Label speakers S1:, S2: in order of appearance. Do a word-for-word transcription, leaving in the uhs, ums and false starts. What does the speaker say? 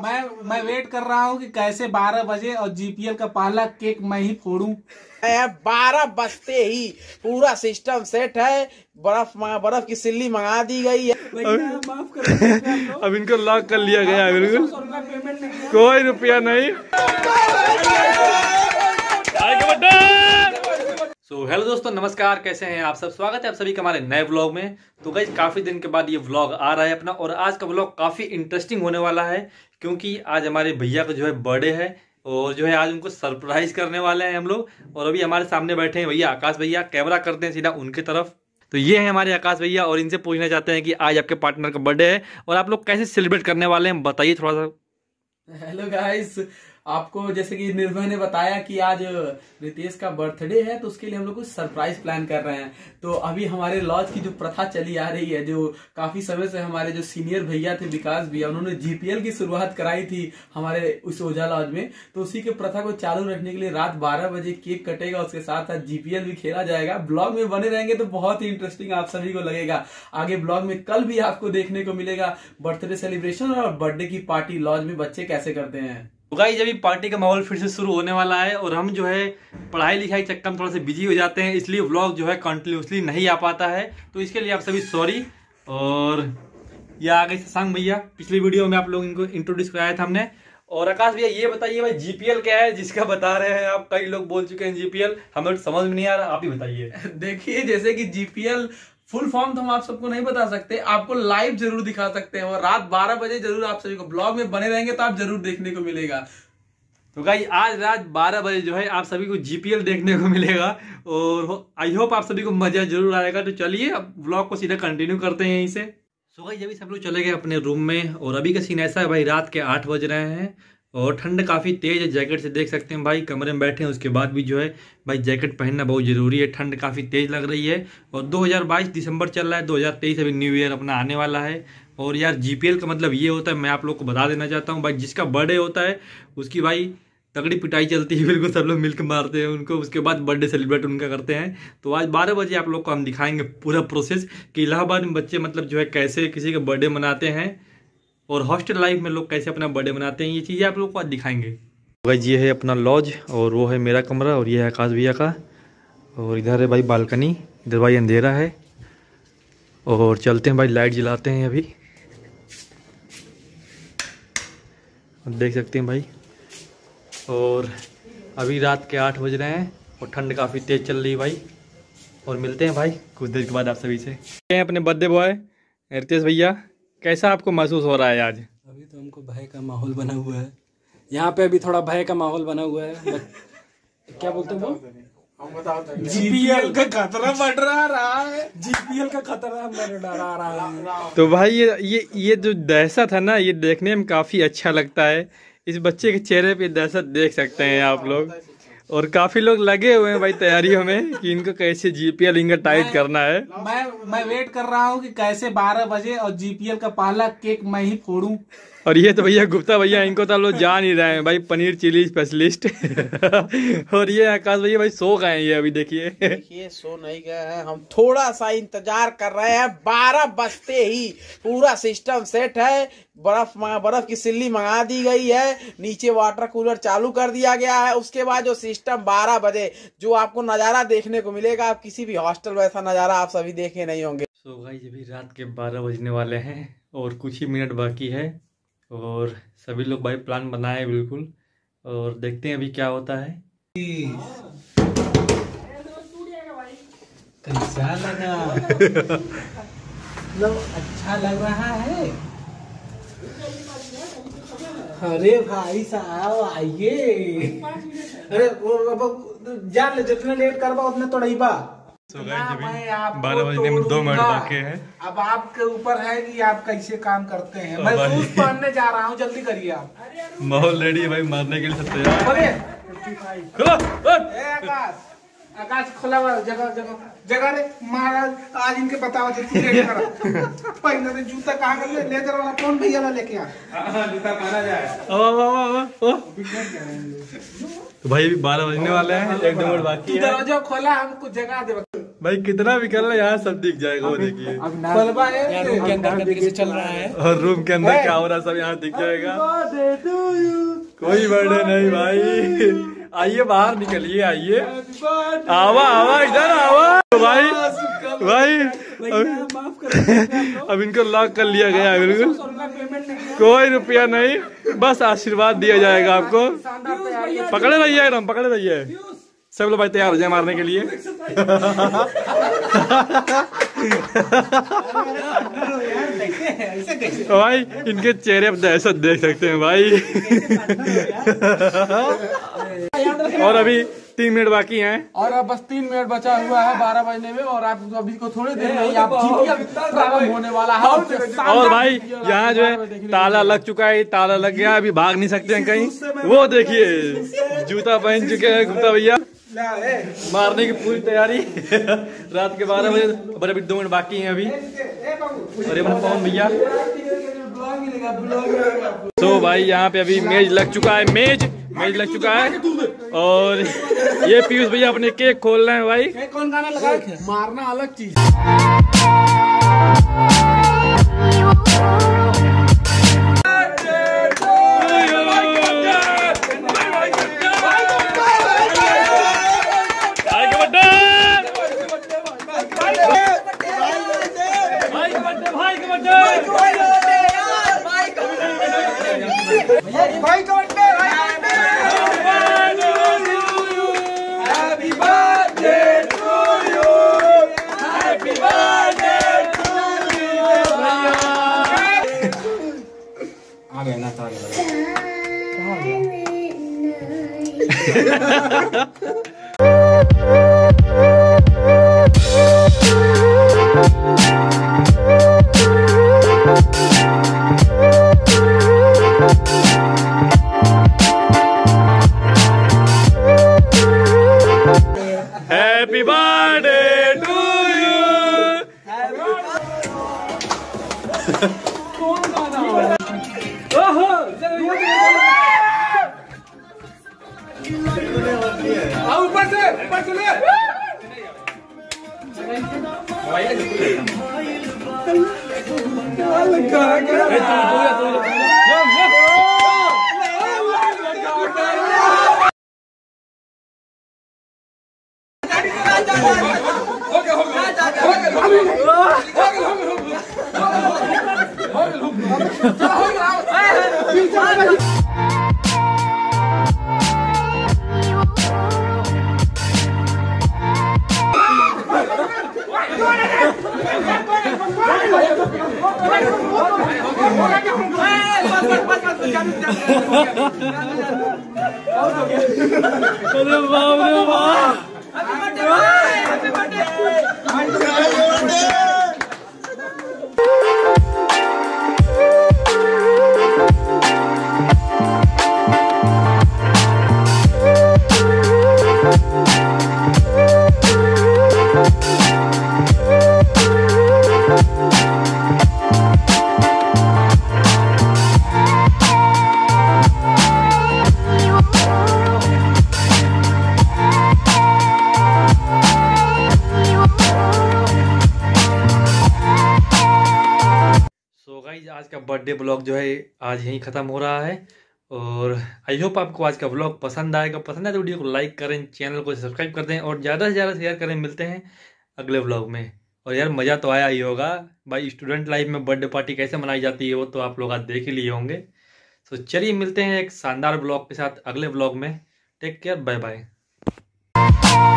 S1: मैं मैं वेट कर रहा हूँ कि कैसे बारह बजे और जीपीएल का पहला केक मैं ही फोड़ूं।
S2: बारह बजते ही पूरा सिस्टम सेट है। बर्फ बर्फ की सिल्ली मंगा दी गई है।
S1: माफ कर,
S3: अब इनको लॉक कर लिया गया है, बिल्कुल कोई रुपया नहीं। सो हेलो दोस्तों, नमस्कार, कैसे हैं आप सब। स्वागत है आप सभी का हमारे नए व्लॉग में। तो गाइस काफ़ी दिन के बाद ये व्लॉग आ रहा है अपना, और आज का व्लॉग काफ़ी इंटरेस्टिंग होने वाला है क्योंकि आज हमारे भैया का जो है बर्थडे है और जो है आज उनको सरप्राइज करने वाले हैं हम लोग। और अभी हमारे सामने बैठे हैं भैया आकाश भैया, कैमरा करते हैं सीधा उनके तरफ। तो ये है हमारे आकाश भैया और इनसे पूछना चाहते हैं कि आज आपके पार्टनर का बर्थडे है और आप लोग कैसे सेलिब्रेट करने वाले हैं, बताइए थोड़ा सा।
S1: हेलो गाइस, आपको जैसे कि निर्भय ने बताया कि आज रितेश का बर्थडे है, तो उसके लिए हम लोग कुछ सरप्राइज प्लान कर रहे हैं। तो अभी हमारे लॉज की जो प्रथा चली आ रही है, जो काफी समय से हमारे जो सीनियर भैया थे विकास भैया, उन्होंने जीपीएल की शुरुआत कराई थी हमारे उस ओझा लॉज में। तो उसी के प्रथा को चालू रखने के लिए रात बारह बजे केक कटेगा, उसके साथ साथ जीपीएल भी खेला जाएगा। ब्लॉग में बने रहेंगे तो बहुत ही इंटरेस्टिंग आप सभी को लगेगा। आगे ब्लॉग में कल भी आपको देखने को मिलेगा बर्थडे सेलिब्रेशन और बर्थडे की पार्टी लॉज में बच्चे कैसे करते हैं।
S3: तो गाइस अभी पार्टी का माहौल फिर से शुरू होने वाला है और हम जो है पढ़ाई लिखाई चक्कर में थोड़ा सा बिजी हो जाते हैं, इसलिए व्लॉग जो है कंटिन्यूसली नहीं आ पाता है। तो इसके लिए आप सभी सॉरी। और ये आ गए शशांक भैया, पिछली वीडियो में आप लोग इनको इंट्रोड्यूस कराया था हमने। और आकाश भैया ये बताइए भाई जीपीएल क्या है जिसका बता रहे हैं आप, कई लोग बोल चुके हैं जीपीएल, हमें समझ में नहीं आ रहा, आप ही बताइए।
S1: देखिए, जैसे कि जीपीएल फुल फॉर्म तो हम आप सबको नहीं बता सकते, आपको लाइव जरूर दिखा सकते हैं और रात बारह बजे जरूर आप सभी को ब्लॉग में बने रहेंगे तो आप जरूर देखने को मिलेगा।
S3: तो गाइस आज रात बारह बजे जो है आप सभी को जीपीएल देखने को मिलेगा और आई होप आप सभी को मजा जरूर आएगा। तो चलिए अब ब्लॉग को सीधा कंटिन्यू करते हैं यहीं से। सो गाइस अभी सब लोग चले गए अपने रूम में और अभी का सीन ऐसा है भाई, रात के आठ बज रहे हैं और ठंड काफ़ी तेज़ है। जैकेट से देख सकते हैं भाई, कमरे में बैठे हैं, उसके बाद भी जो है भाई जैकेट पहनना बहुत ज़रूरी है, ठंड काफ़ी तेज़ लग रही है। और दो हज़ार बाईस दिसंबर चल रहा है, दो हज़ार तेईस अभी न्यू ईयर अपना आने वाला है। और यार जीपीएल का मतलब ये होता है, मैं आप लोग को बता देना चाहता हूँ भाई, जिसका बर्थडे होता है उसकी भाई तगड़ी पिटाई चलती है, बिल्कुल सब लोग मिलकर मारते हैं उनको, उसके बाद बर्थडे सेलिब्रेट उनका करते हैं। तो आज बारह बजे आप लोग को हम दिखाएंगे पूरा प्रोसेस कि इलाहाबाद में बच्चे मतलब जो है कैसे किसी का बर्थडे मनाते हैं और हॉस्टल लाइफ में लोग कैसे अपना बर्थडे मनाते हैं, ये चीज़ें आप लोग को आज दिखाएंगे। गाइस ये है अपना लॉज और वो है मेरा कमरा और ये है आकाश भैया का, और इधर है भाई बालकनी, इधर भाई अंधेरा है। और चलते हैं भाई, लाइट जलाते हैं अभी, देख सकते हैं भाई। और अभी रात के आठ बज रहे हैं और ठंड काफ़ी तेज़ चल रही है भाई। और मिलते हैं भाई कुछ देर के बाद आप सभी से। अपने बर्थडे बॉय रितेश भैया, कैसा आपको महसूस हो रहा है आज?
S4: अभी तो हमको भय का माहौल बना हुआ है यहाँ पे, अभी थोड़ा भय का माहौल बना हुआ है। क्या बोलते हैं वो, जीपीएल का खतरा मंडरा रहा है, जीपीएल का खतरा मंडरा रहा है।
S3: तो भाई ये ये ये जो दहशत है ना, ये देखने में काफ़ी अच्छा लगता है। इस बच्चे के चेहरे पे दहशत देख सकते हैं आप लोग, और काफी लोग लगे हुए हैं भाई तैयारियों में कि इनको कैसे जीपीएल इनका टाइट करना है।
S1: मैं मैं वेट कर रहा हूँ कि कैसे बारह बजे और जीपीएल का पहला केक मैं ही फोड़ूं।
S3: और ये तो भैया गुप्ता भैया, इनको तो लोग जान ही रहे हैं भाई, पनीर चिली स्पेशलिस्ट। और ये आकाश भैया भाई सो गए हैं, ये अभी देखिए
S2: देखिए सो नहीं गए हैं, हम थोड़ा सा इंतजार कर रहे हैं। बारह बजते ही पूरा सिस्टम सेट है। बर्फ बर्फ की सिल्ली मंगा दी गई है, नीचे वाटर कूलर चालू कर दिया गया है। उसके बाद जो सिस्टम बारह बजे जो आपको नज़ारा देखने को मिलेगा, आप किसी भी हॉस्टल वैसा नज़ारा आप सभी देखे नहीं होंगे।
S3: सो गाइस अभी रात के बारह बजने वाले हैं और कुछ ही मिनट बाकी है और सभी लोग भाई प्लान बनाए बिल्कुल, और देखते हैं अभी क्या होता है।
S1: कैसा लगा? लो अच्छा लग रहा है। अरे भाई साहब आइए। अरे वो जान ले, जितना लेट करवा उतना तो नहीं बा।
S3: तो बारह बजने में दो मिनट बाकी है।
S1: अब आपके ऊपर है कि आप कैसे काम करते हैं। मैं शूज पहनने जा रहा हूँ, जल्दी करिए आप।
S3: माहौल रेडी है भाई, मारने के लिए सब तैयार।
S1: आकाश आकाश खुला हुआ जगह जगह जगह रे महाराज, आज इनके बताओ पहले तो जूता कहाँ कर ले, लेदर वाला कौन भैया ला लेके आ, जूता पहना जाए।
S3: तो भाई अभी बारह बजने वाले हैं, एक दो मिनट बाकी है।
S1: दरवाजा खोला, हमको जगह दे।
S3: भाई कितना भी कर ले यहाँ सब दिख जाएगा, वो देखिए।
S2: बल्बा है
S4: रूम के अंदर कैसे चल रहा है
S3: और रूम के अंदर क्या हो रहा है सब यहाँ दिख जाएगा। कोई बर्थडे नहीं भाई, आइए बाहर निकलिए, आइए आवा आवा इधर आवा। तो भाई भाई अब, अब इनको लॉक कर लिया गया है, बिल्कुल कोई रुपया नहीं, बस आशीर्वाद दिया जाएगा आपको। पकड़े रहिए एकदम, पकड़े रहिए सब लोग भाई, तैयार हो जाए मारने के लिए। तो भाई इनके चेहरे पर दहशत देख सकते हैं भाई। और अभी तीन मिनट बाकी हैं,
S2: और अब बस तीन मिनट बचा हुआ है बारह बजने में, और आप अभी को थोड़ी देर में आप प्रारंभ होने वाला है।
S3: और भाई यहाँ जो है ताला लग चुका है, ताला लग गया, अभी भाग नहीं सकते हैं कहीं। वो देखिए जूता पहन चुके हैं गुप्ता भैया, मारने की पूरी तैयारी। रात के बारह बजे, बड़े अभी दो मिनट बाकी हैं अभी। अरे पवन भैया, तो भाई यहाँ पे अभी मेज लग चुका है, मेज मेज लग चुका है। और ये पीयूष भैया अपने केक खोल रहे हैं भाई।
S2: कौन गाना लगा? मारना अलग चीज।
S3: Happy birthday to you।
S2: ऊपर से ऊपर से ले।
S3: अरे बाप रे बाप। आज का बर्थडे ब्लॉग जो है आज यहीं ख़त्म हो रहा है। और आई होप आपको आज का ब्लॉग पसंद आएगा। पसंद आए तो वीडियो को लाइक करें, चैनल को सब्सक्राइब कर दें और ज़्यादा से ज़्यादा शेयर करें। मिलते हैं अगले ब्लॉग में। और यार मज़ा तो आया ही होगा भाई, स्टूडेंट लाइफ में बर्थडे पार्टी कैसे मनाई जाती है वो तो आप लोग आज देख ही लिए होंगे। तो चलिए मिलते हैं एक शानदार ब्लॉग के साथ अगले ब्लॉग में। Take care, bye bye.